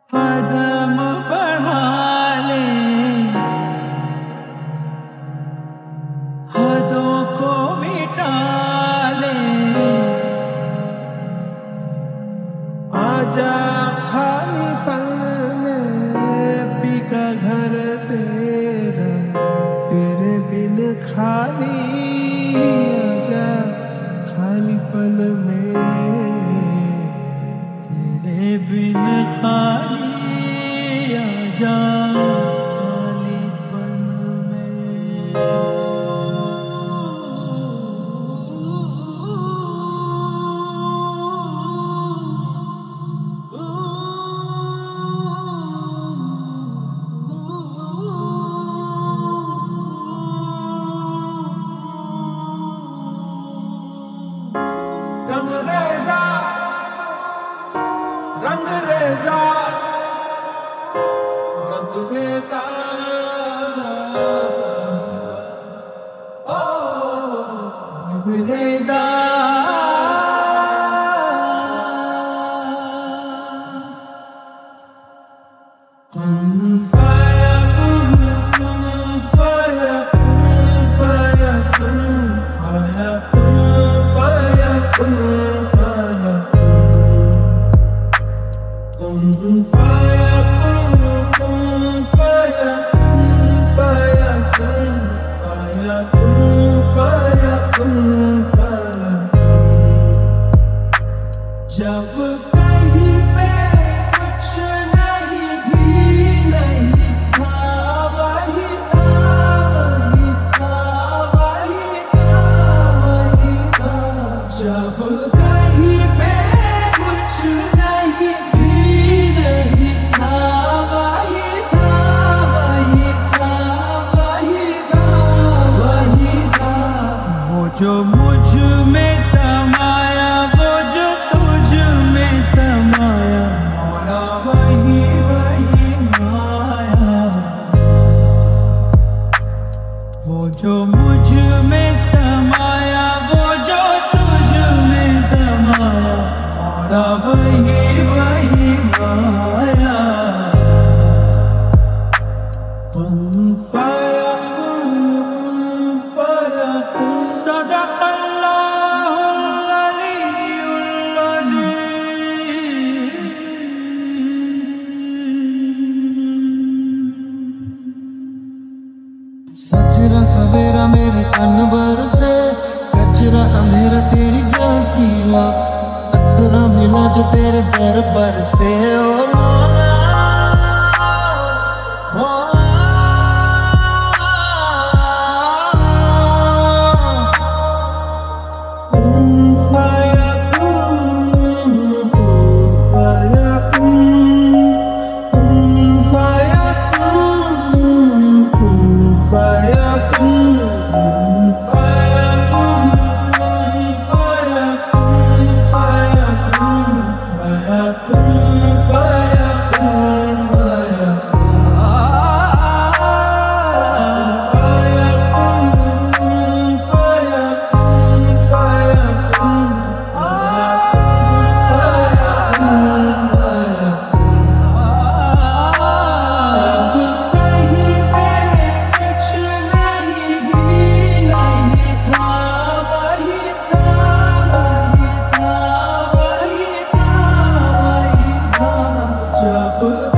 कदम बढ़ा ले, हदों को मिटा ले। आजा खाली पल में पीका घर तेरा, तेरे बिन खाली। आजा खाली पल में, तेरे बिन खाली। आजा खालीपन में। रंगरेज़ा रंगरेज़ा रंगरेज़ा, ओ रंगरेज़ा। कुन फयकुन, कुन फयकुन, फयकुन फयकुन, फयकुन फयकुन। कुन फयकुन, कुन फयकुन, फयकुन फयकुन, फयकुन फयकुन। जब कहीं पे कुछ नहीं भी नहीं था, वही था, वही था, वही था, वही था। जब कहीं पे कुछ नहीं भी नहीं था, वही था, वही था, वही था, वही था। वो जो मुझ में समाया, वो जो तुझ में समाया, मौला वही वही माया। वो जो मुझ में समाया, वो जो तुझ में समाया, मौला वही वही माया। कुन फयकुन, कुन फयकुन। सदक़ल्लाहुल अलीयुल अज़ीम। सजरा सवेरा मेरे कन बरसे, कचरा अंधेरा तेरी झांकी ला। अतरा मिला जो तेरे दर पर से, ओ मौला मौला। कुन फयकुन, कुन फयकुन, कुन फयकुन, कुन फयकुन, कुन फयकुन, कुन फयकुन, फयकुन फयकुन, फयकुन फयकुन। जब